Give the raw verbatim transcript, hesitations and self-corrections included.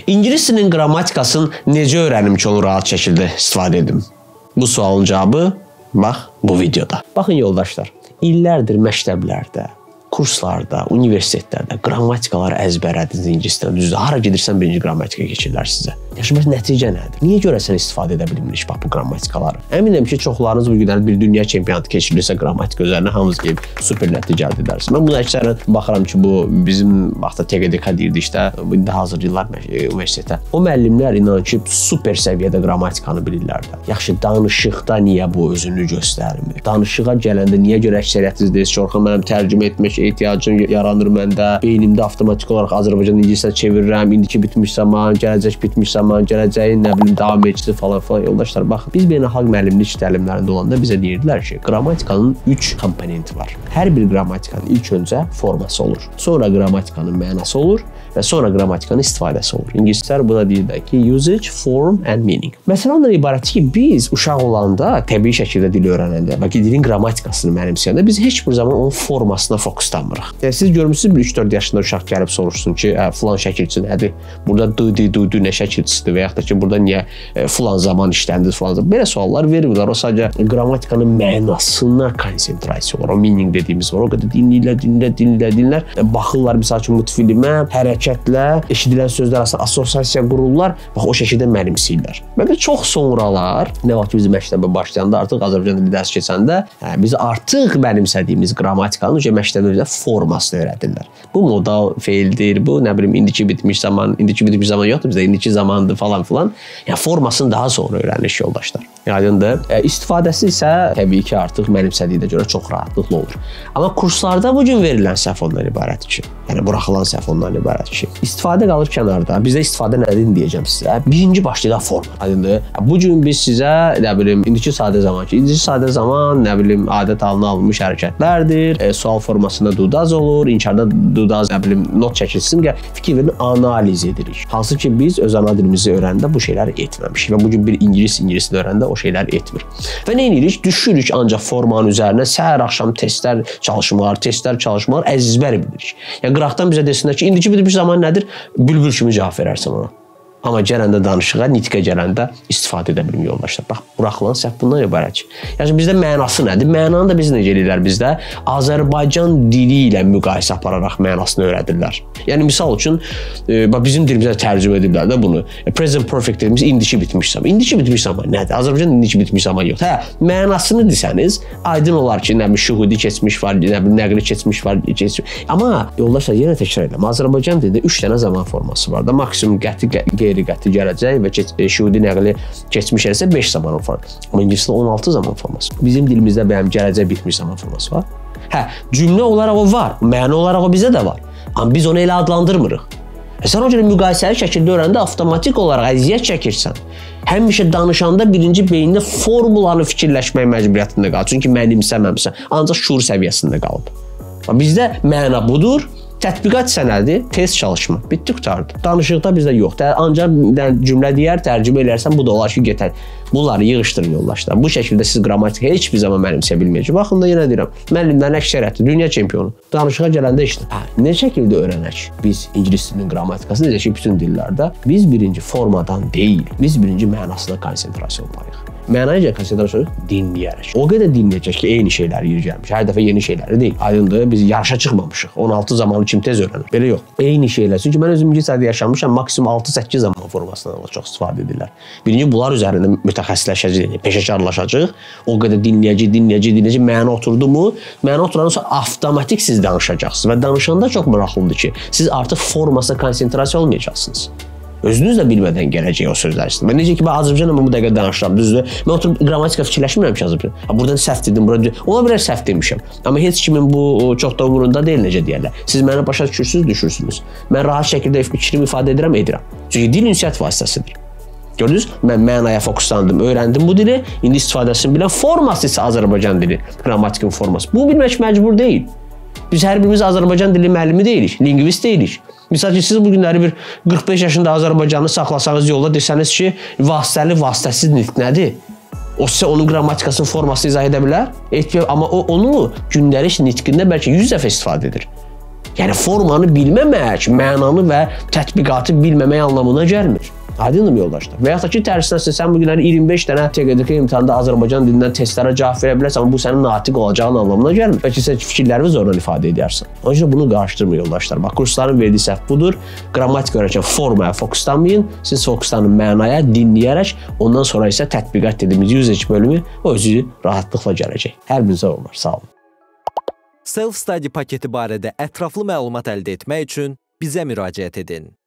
İngilis dilinin qrammatikasını necə öyrənim ki, onu rahat şəkildə istifadə edim? Bu sualın cavabı bax bu videoda. Baxın yoldaşlar, illərdir məktəblərdə, kurslarda, universitetlərdə qrammatikaları əzbərədiniz ingilis dilində. Düzdür, hara gedirsən birinci qrammatika keçirlər sizə. Yaxşı, bəs nəticə nədir? Niyə görəsən istifadə edə bilmirik bax bu qrammatikaları? Əminəm ki, çoxlarınız bu günlər bir dünya çempionatı keçirilirsə qrammatika üzərinə hamınız gəlib super nəticə əldə edərsiniz. Mən buna əksərən baxıram ki, bu bizim vaxtda T Q D K deyirdi işte, indi hazır yıllar universitetə. O müəllimlər inan ki, super səviyyədə qrammatikanı bilirlər də. Yaxşı, danışıqda niyə bu özünü göstərmir? Danışığa gələndə niyə görə əksəriyyətiniz deyir ki, Orxan, mənim tərcümə etmək ehtiyacım yaranır məndə. Beynimdə avtomatik olaraq Azərbaycan ingilisinə çevirirəm. İndiki bitmiş zaman, gələcək bitmiş zaman, gələcəyin nə bilim davam edicisi falan falan. Yoldaşlar, baxın, biz beynəlxalq müəllimlik təlimlərində olanda bizə deyirdilər ki, qrammatikanın üç komponenti var. Hər bir qrammatikanın ilk öncə forması olur. Sonra qrammatikanın mənası olur və sonra qrammatikanın istifadəsi olur. İngilislər buna deyirlər ki, usage, form and meaning. Məsələ ondan ibarətdir ki, biz uşaq olanda, təbii şəkildə dil öyrənəndə, bəlkə dilin qrammatikasını mənimsəyəndə biz heç bir zaman onun formasına fokuslanmırıq. Yəni, siz görmüsünüz bir üç dörd yaşında uşaq gəlib soruşsun ki, filan şəkilçi nədir? Burada dı-dı, dı-dı nə şəkilçisidir və yaxud da ki, burada niyə filan zaman işləndir, filan zaman. Belə suallar verirlər. O sadəcə qrammatikanın mənasına konsentrasiya olur. O meaning dediyimiz var. O qədər dinləyirlər, dinləyirlər, dinləyirlər, dinləyirlər. Baxırlar, misal üçün, multfilmə, hərəkətlə, eşidilən sözlər arasında assosiasiya qururlar. Bax, o şəkildə mənimsəyirlər. Və də çox sonralar, nə vaxt biz məktəbə başlayanda, artıq Azərbaycan dili dərsi keçəndə, hə, biz artıq mənimsədiyimiz qrammatikanın məktəbimizdə formasını öyrədirlər. Bu modal feildir, bu nə bilim indiki bitmiş zaman, indiki bitmiş zaman yoxdur bizdə, indiki zamandır falan filan. Yəni formasını daha sonra öyrənirik yoldaşlar. Aydındır. E, istifadəsi isə təbii ki, artıq mənimsədiyinə görə çox rahatlıqla olur. Amma kurslarda bu gün verilən səhv ondan ibarətdir ki, yəni buraxılan səhv ondan ibarətdir ki, istifadə qalır kənarda. Bizdə istifadə nədir deyəcəm sizə. Birinci başlayaq forma. Aydındır. Bu gün biz sizə nə bilim indiki sadə zaman ki, indiki sadə zaman nə bilim adət halına alınmış hərəkətlərdir. E, sual formasında dudaz olur, inkarda dudaz, nə bilim not çəkilsin ki, fikir verin, analiz edirik. Hansı ki biz öz ana dilimizi öyrəndə bu şeyləri etməmişik və bu gün bir ingilis ingilisini öyrəndə o şeylər etmir. Və nə edirik? Düşürük ancaq formanın üzərinə səhər axşam testlər çalışmalar, testlər çalışmalar əzbər bilirik. Yəni qıraqdan bizə desinlər ki, indiki bitmiş zaman nədir? Bülbül kimi cavab verərsən ona. Amma gələndə danışığa, nitqə gələndə istifadə edə bilmir yoldaşlar. Bax, buraxılan səhv bundan ibarət ki. Yəni bizdə mənası nədir? Mənanı da biz necə edirlər bizdə? Azərbaycan dili ilə müqayisə apararaq mənasını öyrədirlər. Yəni misal üçün, e, bizim dilimizə tərcümə edirlər də bunu. E, present perfect dediyimiz indiki bitmiş zaman. İndiki bitmiş zaman nədir? Azərbaycan indiki bitmiş zaman yox. Hə, mənasını desəniz, aydın olar ki, nə bilim şuhudi keçmiş var, nə bilim nəqli keçmiş var, keçmiş. Amma yoldaşlar yenə təkrar edirəm. Azərbaycan dilində üç dənə zaman forması var da, maksimum qəti qeyri-qəti gələcək və şuhudi nəqli keçmiş eləsə beş zaman forması. Amma ingilisdə on altı zaman forması. Bizim dilimizdə bəyəm gələcək bitmiş zaman forması var. Hə, cümlə olaraq o var, məna olaraq o bizə də var. Amma biz onu elə adlandırmırıq. E sən o görə müqayisəli şəkildə öyrəndə avtomatik olaraq əziyyət çəkirsən. Həmişə danışanda birinci beynində formulanı fikirləşmək məcburiyyətində qalır. Çünki mənimsəməmsən, ancaq şuur səviyyəsində qalıb. Bizdə məna budur. Tətbiqat sənədi, test çalışma. Bitdi, qutardı. Danışıqda bizdə yoxdur. Ancaq cümlə deyər, tərcümə edərsən, bu da olar ki, getər. Bunları yığışdırın yoldaşlar. Bu şəkildə siz qrammatika heç bir zaman mənimsəyə bilməyəcək. Baxın da yenə deyirəm, müəllimlərin əksəriyyəti, dünya çempionu. Danışığa gələndə işdir. Hə, nə şəkildə öyrənək? Biz ingilis dilinin qrammatikası, necə ki, bütün dillərdə biz birinci formadan deyil, biz birinci mənasına konsentrasiya olmalıyıq. Mənaya konsentrasiya dinləyərək. O qədər dinləyəcək ki, eyni şeyləri yeri gəlmiş. Hər dəfə yeni şeyləri deyil. Aydındır, biz yarışa çıxmamışıq. on altı zamanı kim tez öyrənir? Belə yox. Eyni şeylər. Çünki mən özüm ingilis dilində yaşamışam, maksimum altı səkkiz zaman formasından çox istifadə edirlər. Birinci bunlar üzərində mütəxəssisləşəcək, peşəkarlaşacaq. O qədər dinləyəcək, dinləyəcək, dinləyəcək. Məna oturdu mu? Məna oturandan sonra avtomatik siz danışacaqsınız və danışanda çox maraqlıdır ki, siz artıq formasına konsentrasiya olmayacaqsınız. Özünüz də bilmədən gələcək o sözlər istəyir. Mən necə ki, mən Azərbaycanla bu dəqiqə danışıram, düzdür? Mən oturub qrammatika fikirləşmirəm ki, Azərbaycan. Buradan səhv dedim, burada ola bilər səhv demişəm. Amma heç kimin bu çox da umurunda deyil, necə deyərlər. Siz məni başa düşürsünüz, düşürsünüz. Mən rahat şəkildə fikrimi ifadə edirəm, edirəm. Çünki dil ünsiyyət vasitəsidir. Gördünüz? Mən mənaya fokuslandım, öyrəndim bu dili, indi istifadəsini bilən forması isə Azərbaycan dili, qrammatikin forması. Bu bilmək məcbur deyil. Biz hər birimiz Azərbaycan dili müəllimi deyilik, lingvist deyilik. Misal ki, siz bu günləri bir qırx beş yaşında Azərbaycanı saxlasanız yolda desəniz ki, vasitəli, vasitəsiz nitq nədir? O sizə onun qrammatikasının formasını izah edə bilər. Amma o onu gündəlik nitqində bəlkə yüz dəfə istifadə edir. Yəni formanı bilməmək, mənanı və tətbiqatı bilməmək anlamına gəlmir. Aydındır yoldaşlar. Və yaxud da ki, tərsinəsə sən bu günləri iyirmi beş dənə T Q D K imtahanda Azərbaycan dilindən testlərə cavab verə bilərsən, amma bu sənin natiq olacağın anlamına gəlmir. Bəlkə sən fikirlərini zorla ifadə edərsən. Onun üçün bunu qarışdırmayın yoldaşlar. Bax, kursların verdiyi səhv budur. Qrammatik öyrənərkən formaya fokuslanmayın. Siz fokuslanın mənaya, dinləyərək, ondan sonra isə tətbiqat dediyimiz usage bölümü o özü rahatlıqla gələcək. Hər birinizə olurlar. Sağ olun. Self-study paketi barədə ətraflı məlumat əldə etmək üçün bizə müraciət edin.